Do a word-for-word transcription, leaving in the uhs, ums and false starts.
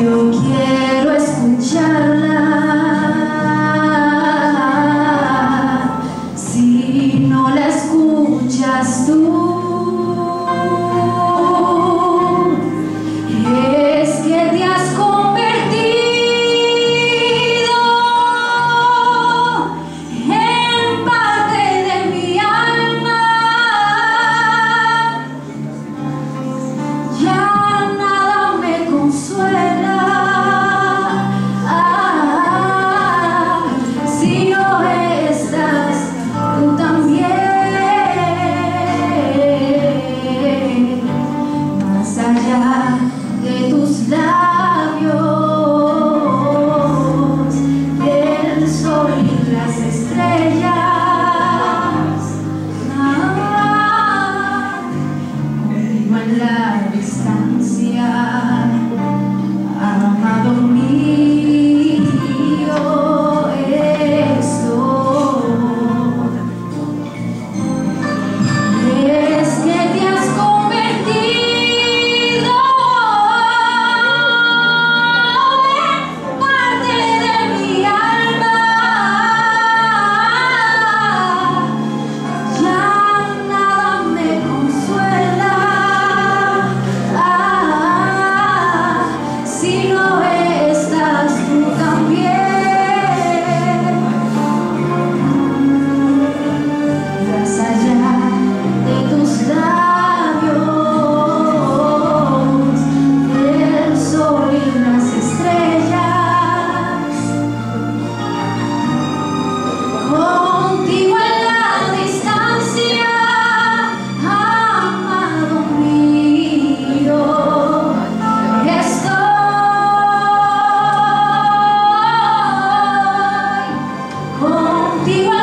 Yo quiero escucharla. Si no la escuchas tú, es que te has convertido en parte de mi alma. Ya nada me consuela. Ah, si no estás tú también, más allá de tus labios, del sol y las estrellas, ah, contigo en la distancia, amado mío, estoy. Es que te has convertido en parte de mi alma. Ya nada me consuela. Ah, si no estás tú también. Más allá de tus labios, del sol y las estrellas, contigo en la distancia, amado mío, estoy. Contigo en